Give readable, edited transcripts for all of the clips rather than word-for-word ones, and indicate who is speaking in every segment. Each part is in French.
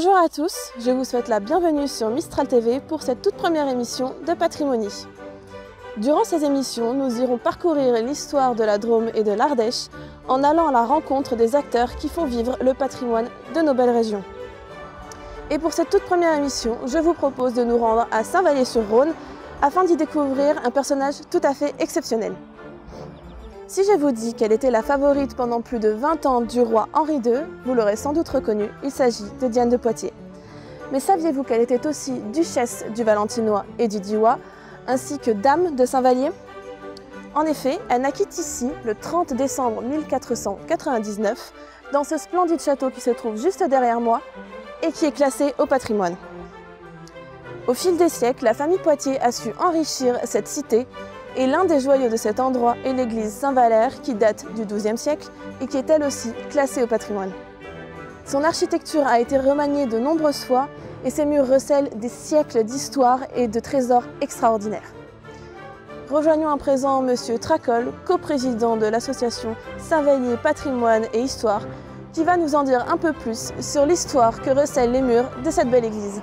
Speaker 1: Bonjour à tous, je vous souhaite la bienvenue sur Mistral TV pour cette toute première émission de Patrimonie. Durant ces émissions, nous irons parcourir l'histoire de la Drôme et de l'Ardèche en allant à la rencontre des acteurs qui font vivre le patrimoine de nos belles régions. Et pour cette toute première émission, je vous propose de nous rendre à Saint-Vallier-sur-Rhône afin d'y découvrir un personnage tout à fait exceptionnel. Si je vous dis qu'elle était la favorite pendant plus de 20 ans du roi Henri II, vous l'aurez sans doute reconnu, il s'agit de Diane de Poitiers. Mais saviez-vous qu'elle était aussi duchesse du Valentinois et du Diois, ainsi que dame de Saint-Vallier? En effet, elle naquit ici le 30 décembre 1499, dans ce splendide château qui se trouve juste derrière moi et qui est classé au patrimoine. Au fil des siècles, la famille Poitiers a su enrichir cette cité et l'un des joyaux de cet endroit est l'église Saint-Valère qui date du XIIe siècle et qui est elle aussi classée au patrimoine. Son architecture a été remaniée de nombreuses fois et ses murs recèlent des siècles d'histoire et de trésors extraordinaires. Rejoignons à présent Monsieur Tracol, coprésident de l'association Saint-Vallier Patrimoine et Histoire, qui va nous en dire un peu plus sur l'histoire que recèlent les murs de cette belle église.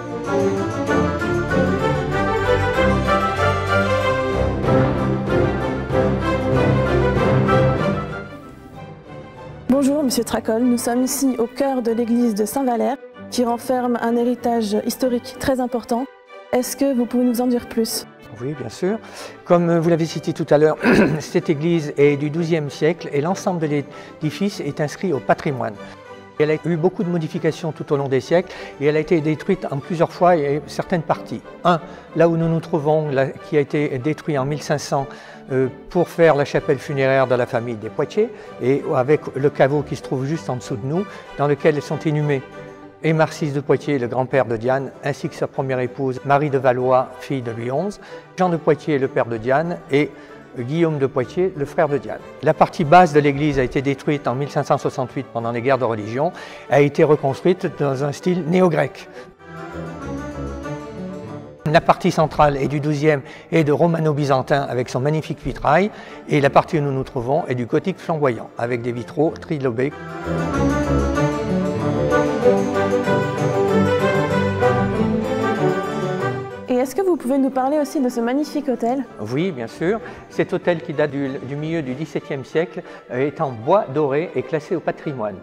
Speaker 1: Bonjour Monsieur Tracol, nous sommes ici au cœur de l'église de Saint-Valère qui renferme un héritage historique très important. Est-ce que vous pouvez nous en dire plus?
Speaker 2: Oui, bien sûr. Comme vous l'avez cité tout à l'heure, cette église est du XIIe siècle et l'ensemble de l'édifice est inscrit au patrimoine. Elle a eu beaucoup de modifications tout au long des siècles et elle a été détruite en plusieurs fois et certaines parties. Là où nous nous trouvons, qui a été détruit en 1500 pour faire la chapelle funéraire de la famille des Poitiers et avec le caveau qui se trouve juste en dessous de nous, dans lequel sont inhumés Aymar VI de Poitiers, le grand-père de Diane, ainsi que sa première épouse, Marie de Valois, fille de Louis XI, Jean de Poitiers, le père de Diane, et Guillaume de Poitiers, le frère de Diane. La partie basse de l'église a été détruite en 1568 pendant les guerres de religion, a été reconstruite dans un style néo-grec. La partie centrale est du XIIe et de romano-byzantin avec son magnifique vitrail, et la partie où nous nous trouvons est du gothique flamboyant avec des vitraux trilobés.
Speaker 1: Et est-ce que vous pouvez nous parler aussi de ce magnifique hôtel?
Speaker 2: Oui, bien sûr. Cet hôtel qui date du milieu du XVIIe siècle est en bois doré et classé au patrimoine.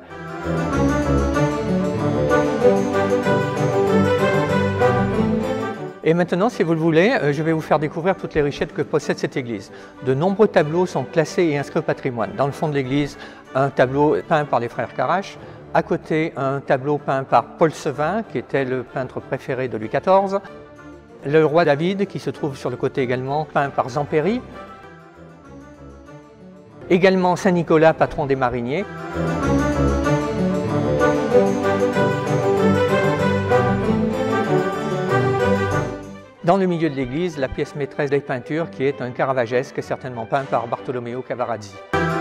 Speaker 2: Et maintenant, si vous le voulez, je vais vous faire découvrir toutes les richesses que possède cette église. De nombreux tableaux sont classés et inscrits au patrimoine. Dans le fond de l'église, un tableau peint par les frères Carache. À côté, un tableau peint par Paul Sevin, qui était le peintre préféré de Louis XIV. Le roi David, qui se trouve sur le côté également, peint par Zampéry. Également Saint-Nicolas, patron des mariniers. Dans le milieu de l'église, la pièce maîtresse des peintures, qui est un Caravagesque, certainement peint par Bartolomeo Cavarazzi.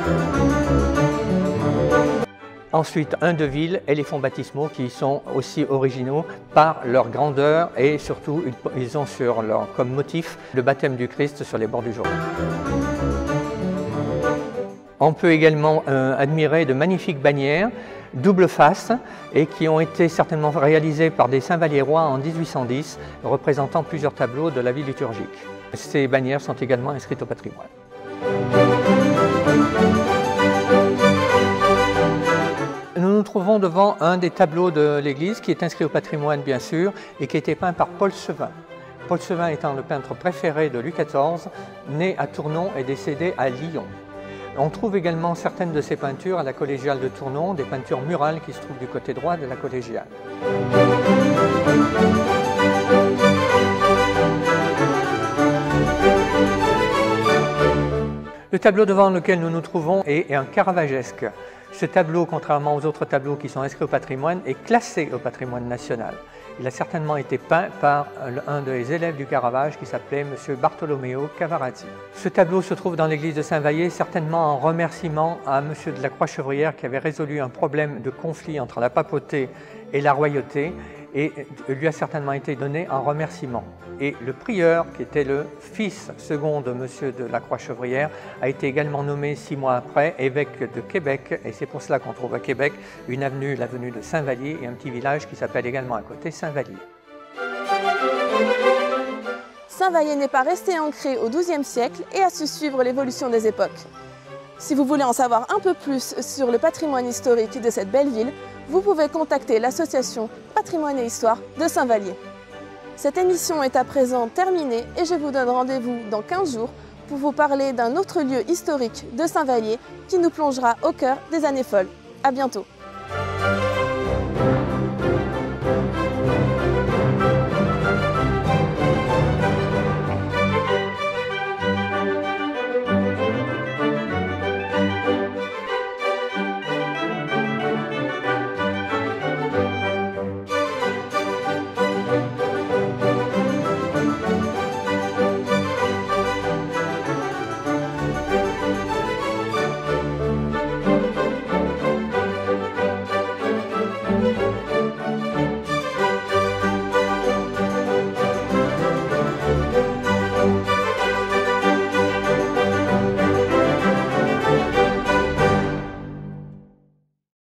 Speaker 2: Ensuite, un de ville et les fonts baptismaux qui sont aussi originaux par leur grandeur et surtout ils ont comme motif le baptême du Christ sur les bords du Jourdain. On peut également admirer de magnifiques bannières double face et qui ont été certainement réalisées par des Saint-Valliérois en 1810 représentant plusieurs tableaux de la vie liturgique. Ces bannières sont également inscrites au patrimoine. Nous nous trouvons devant un des tableaux de l'église qui est inscrit au patrimoine bien sûr et qui a été peint par Paul Sevin. Paul Sevin étant le peintre préféré de Louis XIV, né à Tournon et décédé à Lyon. On trouve également certaines de ces peintures à la collégiale de Tournon, des peintures murales qui se trouvent du côté droit de la collégiale. Le tableau devant lequel nous nous trouvons est un Caravagesque. Ce tableau, contrairement aux autres tableaux qui sont inscrits au patrimoine, est classé au patrimoine national. Il a certainement été peint par un des élèves du Caravage qui s'appelait M. Bartolomeo Cavarazzi. Ce tableau se trouve dans l'église de Saint-Vallier, certainement en remerciement à M. de la Croix-Chevrière qui avait résolu un problème de conflit entre la papauté et la royauté, et lui a certainement été donné en remerciement. Et le prieur, qui était le fils second de Monsieur de la Croix-Chevrière, a été également nommé 6 mois après évêque de Québec, et c'est pour cela qu'on trouve à Québec une avenue, l'avenue de Saint-Vallier, et un petit village qui s'appelle également à côté Saint-Vallier.
Speaker 1: Saint-Vallier n'est pas resté ancré au XIIe siècle et a su suivre l'évolution des époques. Si vous voulez en savoir un peu plus sur le patrimoine historique de cette belle ville, vous pouvez contacter l'association Patrimoine et Histoire de Saint-Vallier. Cette émission est à présent terminée et je vous donne rendez-vous dans 15 jours pour vous parler d'un autre lieu historique de Saint-Vallier qui nous plongera au cœur des années folles. À bientôt.